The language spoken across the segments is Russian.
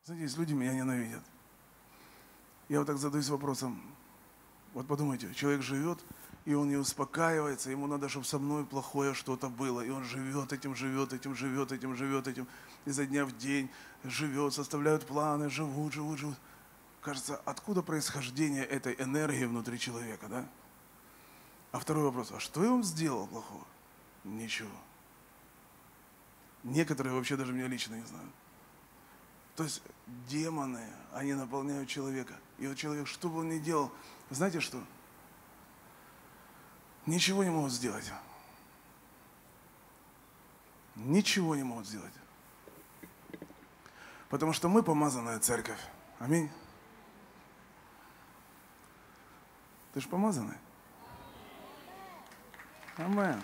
Знаете, есть люди, меня ненавидят. Я вот так задаюсь вопросом. Вот подумайте, человек живет, и он не успокаивается, ему надо, чтобы со мной плохое что-то было. И он живет этим, живет этим, живет этим, живет этим. Изо дня в день живет, составляют планы, живут. Кажется, откуда происхождение этой энергии внутри человека, да? А второй вопрос, а что я вам сделал плохого? Ничего. Некоторые вообще даже меня лично не знают. То есть демоны, они наполняют человека. И вот человек, что бы он ни делал, знаете что? Ничего не могут сделать. Ничего не могут сделать. Потому что мы помазанная церковь. Аминь. Ты же помазанный? Аминь.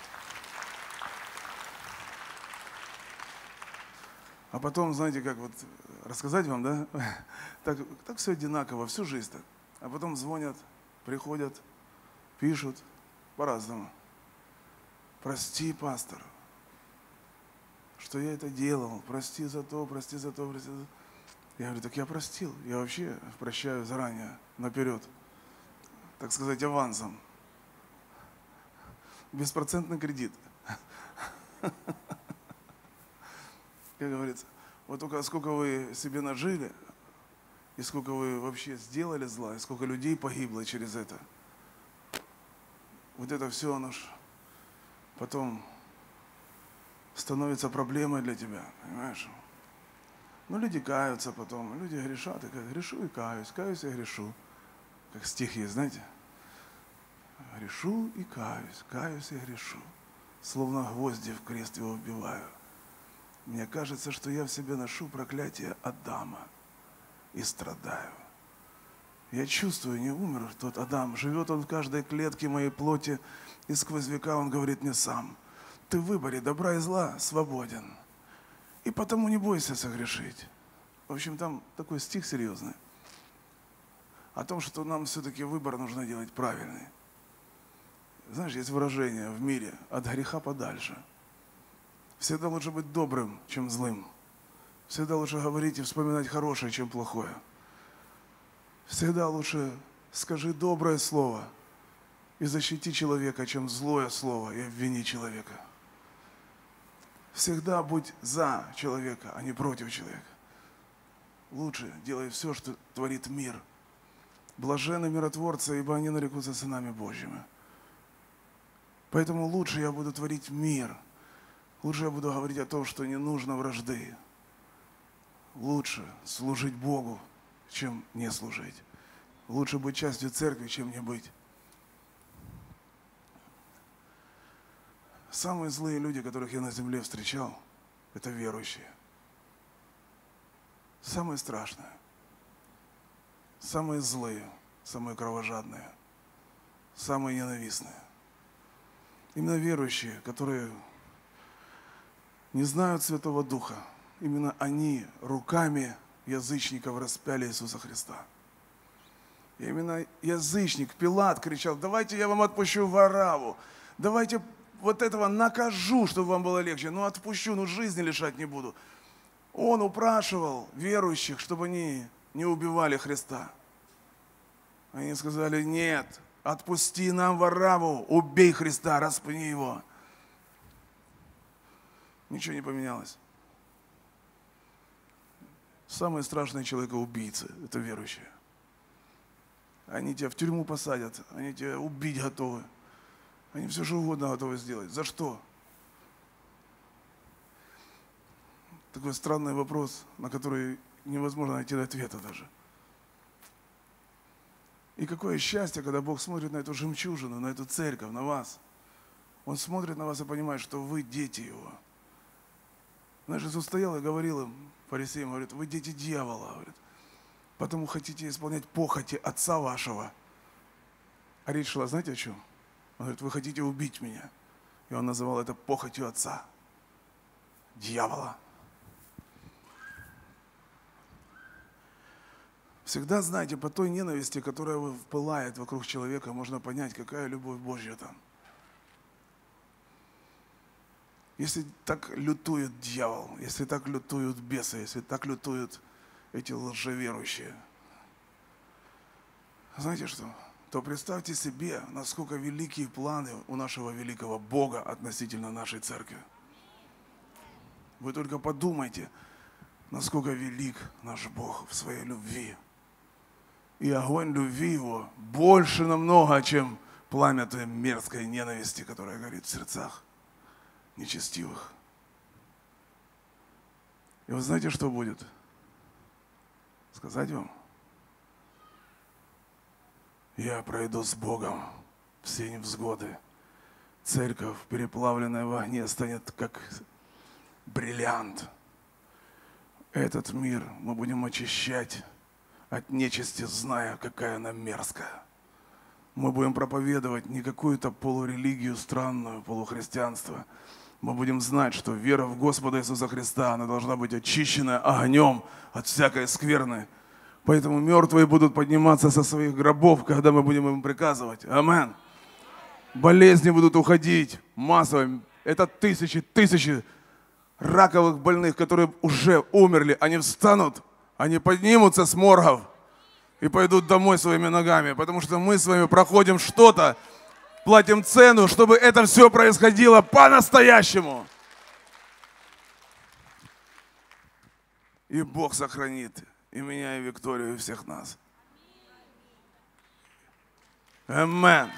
А потом, знаете, как вот рассказать вам, да? Так все одинаково, всю жизнь так. А потом звонят, приходят, пишут по-разному. Прости, пастор, что я это делал. Прости за то, прости за то, прости за то. Я говорю, так я простил. Я вообще прощаю заранее, наперед. Так сказать, авансом. Беспроцентный кредит. Как говорится, вот только сколько вы себе нажили, и сколько вы вообще сделали зла, и сколько людей погибло через это. Вот это все, оно ж потом становится проблемой для тебя, понимаешь? Ну, люди каются потом, люди грешат, и как грешу и каюсь, каюсь и грешу. Как стих есть, знаете? Грешу и каюсь и грешу. Словно гвозди в крест его вбиваю. Мне кажется, что я в себе ношу проклятие Адама и страдаю. Я чувствую, не умер тот Адам. Живет он в каждой клетке моей плоти, и сквозь века он говорит мне сам: ты в выборе добра и зла свободен, и потому не бойся согрешить. В общем, там такой стих серьезный. О том, что нам все-таки выбор нужно делать правильный. Знаешь, есть выражение в мире: от греха подальше. Всегда лучше быть добрым, чем злым. Всегда лучше говорить и вспоминать хорошее, чем плохое. Всегда лучше скажи доброе слово и защити человека, чем злое слово и обвини человека. Всегда будь за человека, а не против человека. Лучше делай все, что творит мир. Блаженны миротворцы, ибо они нарекутся сынами Божьими. Поэтому лучше я буду творить мир. Лучше я буду говорить о том, что не нужно вражды. Лучше служить Богу, чем не служить. Лучше быть частью церкви, чем не быть. Самые злые люди, которых я на земле встречал, это верующие. Самые страшные. Самые злые, самые кровожадные, самые ненавистные. Именно верующие, которые не знают Святого Духа, именно они руками язычников распяли Иисуса Христа. И именно язычник Пилат кричал: давайте я вам отпущу Варавву, давайте вот этого накажу, чтобы вам было легче, но отпущу, но жизни лишать не буду. Он упрашивал верующих, чтобы они не убивали Христа. Они сказали: нет, отпусти нам Варавву, убей Христа, распни его. Ничего не поменялось. Самые страшные человека-убийцы – это верующие. Они тебя в тюрьму посадят, они тебя убить готовы. Они все что угодно готовы сделать. За что? Такой странный вопрос, на который невозможно найти ответа даже. И какое счастье, когда Бог смотрит на эту жемчужину, на эту церковь, на вас. Он смотрит на вас и понимает, что вы дети Его. Знаешь, Иисус стоял и говорил им, фарисеям, говорит: вы дети дьявола, говорит, потому хотите исполнять похоти отца вашего. А речь шла, знаете, о чем? Он говорит: вы хотите убить меня. И он называл это похотью отца, дьявола. Всегда знайте, по той ненависти, которая пылает вокруг человека, можно понять, какая любовь Божья там. Если так лютует дьявол, если так лютуют бесы, если так лютуют эти лжеверующие. Знаете что? То представьте себе, насколько великие планы у нашего великого Бога относительно нашей церкви. Вы только подумайте, насколько велик наш Бог в своей любви. И огонь любви Его больше намного, чем пламя той мерзкой ненависти, которая горит в сердцах нечестивых. И вы знаете, что будет? Сказать вам? Я пройду с Богом все невзгоды. Церковь, переплавленная в огне, станет как бриллиант. Этот мир мы будем очищать от нечисти, зная, какая она мерзкая. Мы будем проповедовать не какую-то полурелигию странную, полухристианство. Мы будем знать, что вера в Господа Иисуса Христа, она должна быть очищена огнем от всякой скверны. Поэтому мертвые будут подниматься со своих гробов, когда мы будем им приказывать. Амен. Болезни будут уходить массово. Это тысячи раковых больных, которые уже умерли. Они встанут, они поднимутся с моргов и пойдут домой своими ногами. Потому что мы с вами проходим что-то, платим цену, чтобы это все происходило по-настоящему. И Бог сохранит и меня, и Викторию, и всех нас. Амен.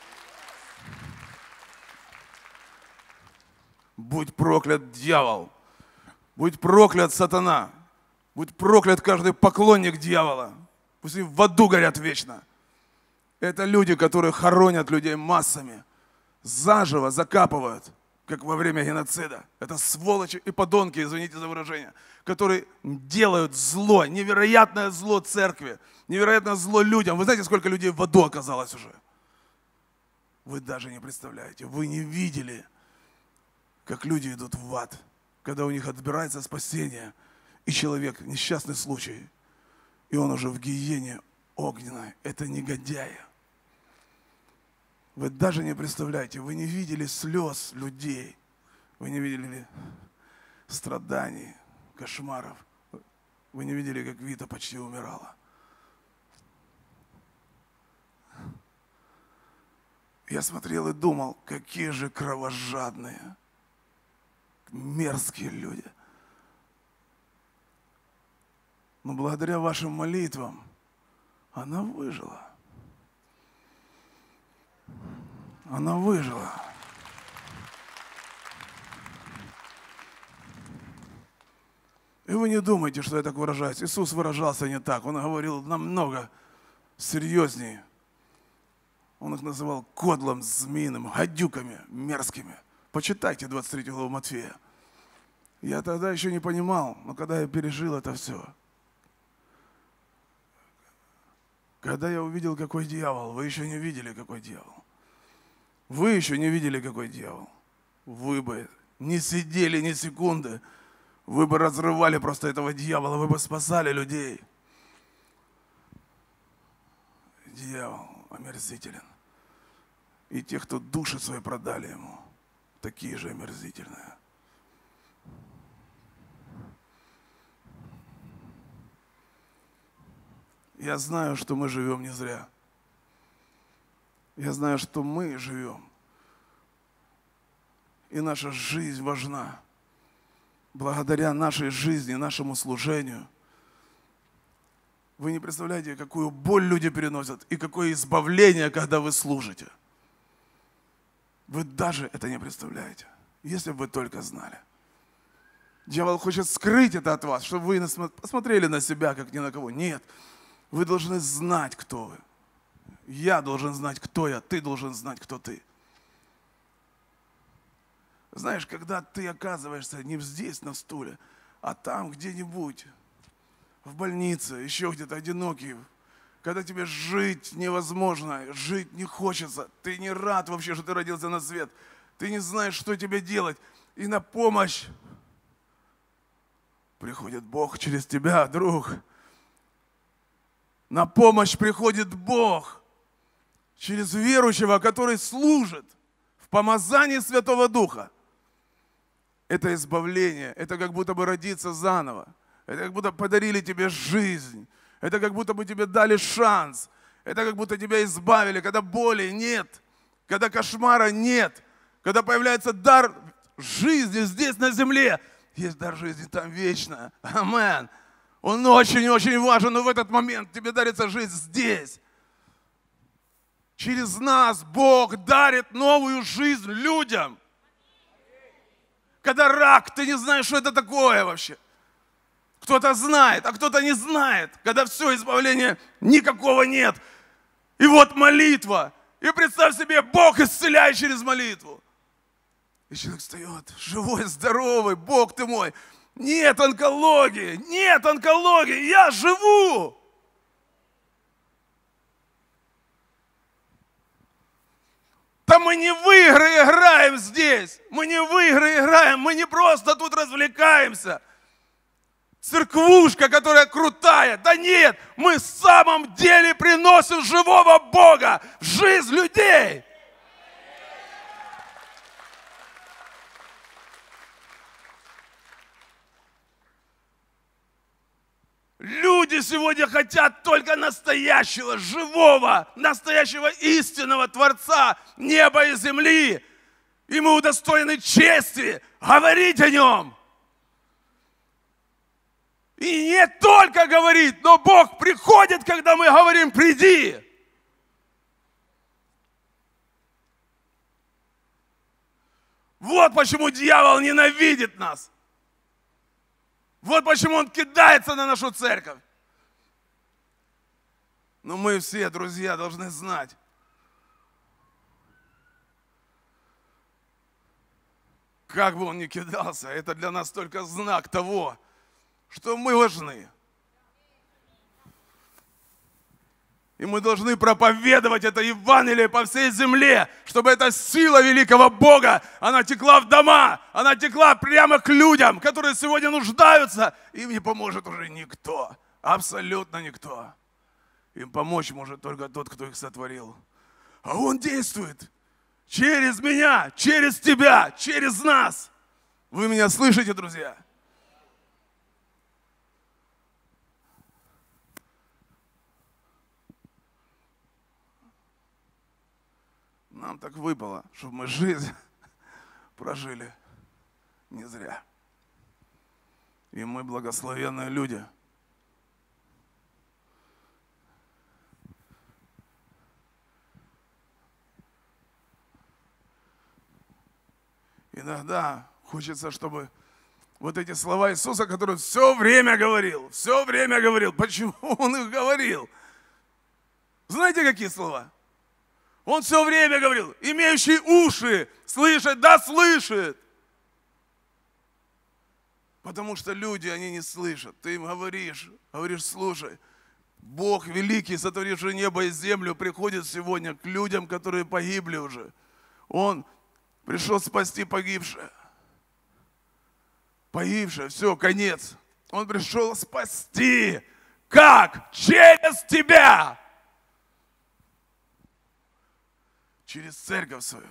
Будь проклят дьявол. Будь проклят сатана. Будь проклят каждый поклонник дьявола. Пусть они в аду горят вечно. Это люди, которые хоронят людей массами. Заживо закапывают, как во время геноцида. Это сволочи и подонки, извините за выражение, которые делают зло, невероятное зло церкви, невероятное зло людям. Вы знаете, сколько людей в аду оказалось уже? Вы даже не представляете. Вы не видели, как люди идут в ад, когда у них отбирается спасение, и человек, несчастный случай, и он уже в гиене огненной. Это негодяи. Вы даже не представляете, вы не видели слез людей, вы не видели страданий, кошмаров. Вы не видели, как Вита почти умирала. Я смотрел и думал, какие же кровожадные, мерзкие люди. Но благодаря вашим молитвам она выжила. Она выжила. И вы не думайте, что я так выражаюсь. Иисус выражался не так. Он говорил намного серьезнее. Он их называл кодлом, змеиным, гадюками, мерзкими. Почитайте 23 главу Матфея. Я тогда еще не понимал, но когда я пережил это все, когда я увидел, какой дьявол, вы еще не видели, какой дьявол. Вы еще не видели, какой дьявол. Вы бы не сидели ни секунды. Вы бы разрывали просто этого дьявола, вы бы спасали людей. Дьявол омерзителен. И те, кто души свои продали ему, такие же омерзительные. Я знаю, что мы живем не зря. Я знаю, что мы живем. И наша жизнь важна. Благодаря нашей жизни, нашему служению. Вы не представляете, какую боль люди переносят и какое избавление, когда вы служите. Вы даже это не представляете, если бы вы только знали. Дьявол хочет скрыть это от вас, чтобы вы посмотрели на себя, как ни на кого. Нет, вы должны знать, кто вы. Я должен знать, кто я, ты должен знать, кто ты. Знаешь, когда ты оказываешься не здесь на стуле, а там где-нибудь, в больнице, еще где-то одинокий, когда тебе жить невозможно, жить не хочется, ты не рад вообще, что ты родился на свет, ты не знаешь, что тебе делать, и на помощь приходит Бог через тебя, друг. На помощь приходит Бог через верующего, который служит в помазании Святого Духа. Это избавление, это как будто бы родиться заново. Это как будто подарили тебе жизнь. Это как будто бы тебе дали шанс. Это как будто тебя избавили, когда боли нет, когда кошмара нет, когда появляется дар жизни здесь на земле. Есть дар жизни там вечная. Амен. Он очень-очень важен, но в этот момент тебе дарится жизнь здесь. Через нас Бог дарит новую жизнь людям. Когда рак, ты не знаешь, что это такое вообще. Кто-то знает, а кто-то не знает. Когда все, избавления никакого нет. И вот молитва. И представь себе, Бог исцеляет через молитву. И человек встает, живой, здоровый, Бог ты мой. Нет онкологии, я живу. Да мы не в игры играем здесь. Мы не в игры играем, мы не просто тут развлекаемся. Церквушка, которая крутая. Да нет, мы в самом деле приносим живого Бога в жизнь людей. Люди сегодня хотят только настоящего, живого, настоящего истинного Творца неба и земли. И мы удостоены чести говорить о Нем. И не только говорить, но Бог приходит, когда мы говорим: приди. Вот почему дьявол ненавидит нас. Вот почему он кидается на нашу церковь. Но мы все, друзья, должны знать, как бы он ни кидался, это для нас только знак того, что мы важны. И мы должны проповедовать это Евангелие по всей земле, чтобы эта сила великого Бога, она текла в дома, она текла прямо к людям, которые сегодня нуждаются. Им не поможет уже никто, абсолютно никто. Им помочь может только тот, кто их сотворил. А Он действует через меня, через тебя, через нас. Вы меня слышите, друзья? Нам так выпало, чтобы мы жизнь прожили не зря. И мы благословенные люди. Иногда хочется, чтобы вот эти слова Иисуса, которые все время говорил. Почему Он их говорил? Знаете, какие слова? Он все время говорил: имеющий уши слышать, да слышит. Потому что люди, они не слышат. Ты им говоришь, слушай, Бог великий, сотворивший небо и землю, приходит сегодня к людям, которые погибли уже. Он пришел спасти погибшее. Погибшее, все, конец. Он пришел спасти. Как? Через тебя. Через церковь свою.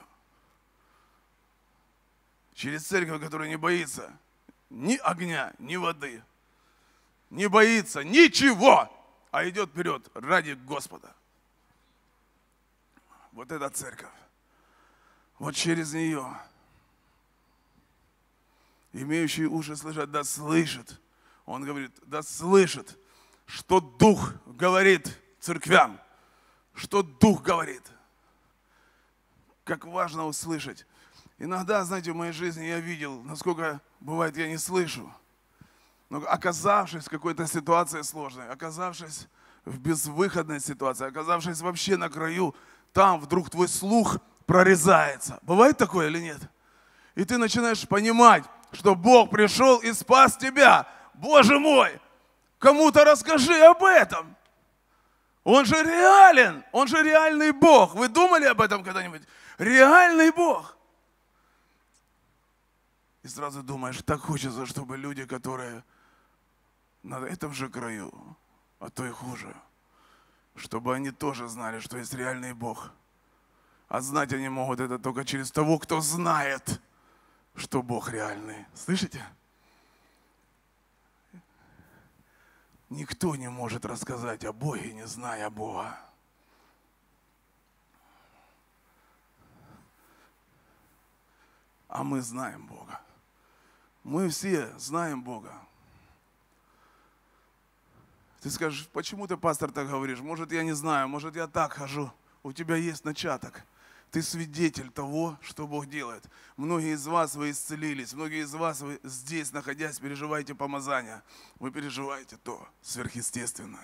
Через церковь, которая не боится ни огня, ни воды. Не боится ничего, а идет вперед ради Господа. Вот эта церковь. Вот через нее. Имеющий уши слышать, да слышит. Он говорит, да слышит, что Дух говорит церквям. Что Дух говорит. Как важно услышать. Иногда, знаете, в моей жизни я видел, насколько бывает я не слышу. Но оказавшись в какой-то ситуации сложной, оказавшись в безвыходной ситуации, оказавшись вообще на краю, там вдруг твой слух прорезается. Бывает такое или нет? И ты начинаешь понимать, что Бог пришел и спас тебя. Боже мой, кому-то расскажи об этом. Он же реален, он же реальный Бог. Вы думали об этом когда-нибудь? Реальный Бог. И сразу думаешь, так хочется, чтобы люди, которые на этом же краю, а то и хуже, чтобы они тоже знали, что есть реальный Бог. А знать они могут это только через того, кто знает, что Бог реальный. Слышите? Никто не может рассказать о Боге, не зная Бога. А мы знаем Бога. Мы все знаем Бога. Ты скажешь, почему ты, пастор, так говоришь? Может, я не знаю, может, я так хожу. У тебя есть начаток. Ты свидетель того, что Бог делает. Многие из вас, вы исцелились. Многие из вас, вы здесь, находясь, переживаете помазание. Вы переживаете то сверхъестественное.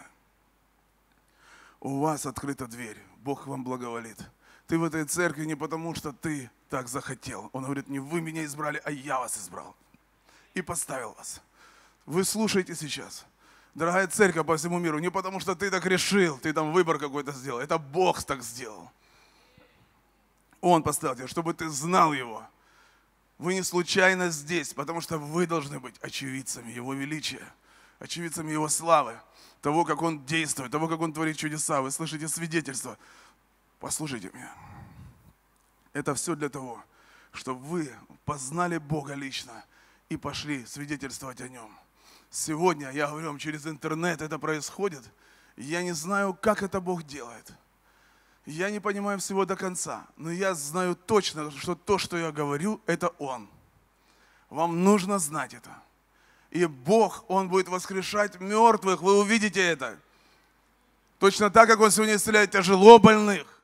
У вас открыта дверь. Бог вам благоволит. Ты в этой церкви не потому, что ты так захотел. Он говорит, не вы меня избрали, а я вас избрал. И поставил вас. Вы слушаете сейчас. Дорогая церковь по всему миру, не потому, что ты так решил, ты там выбор какой-то сделал. Это Бог так сделал. Он поставил тебя, чтобы ты знал Его. Вы не случайно здесь, потому что вы должны быть очевидцами Его величия, очевидцами Его славы, того, как Он действует, того, как Он творит чудеса. Вы слышите свидетельство. Послушайте меня. Это все для того, чтобы вы познали Бога лично и пошли свидетельствовать о Нем. Сегодня, я говорю вам, через интернет это происходит. Я не знаю, как это Бог делает. Я не понимаю всего до конца, но я знаю точно, что то, что я говорю, это Он. Вам нужно знать это. И Бог, Он будет воскрешать мертвых, вы увидите это. Точно так, как Он сегодня исцеляет тяжело больных.